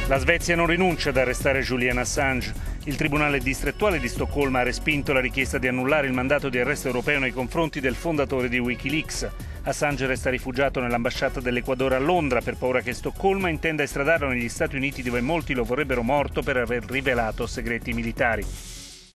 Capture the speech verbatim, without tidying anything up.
La Svezia non rinuncia ad arrestare Julian Assange. Il Tribunale distrettuale di Stoccolma ha respinto la richiesta di annullare il mandato di arresto europeo nei confronti del fondatore di Wikileaks. Assange resta rifugiato nell'ambasciata dell'Ecuador a Londra per paura che Stoccolma intenda estradarlo negli Stati Uniti, dove molti lo vorrebbero morto per aver rivelato segreti militari.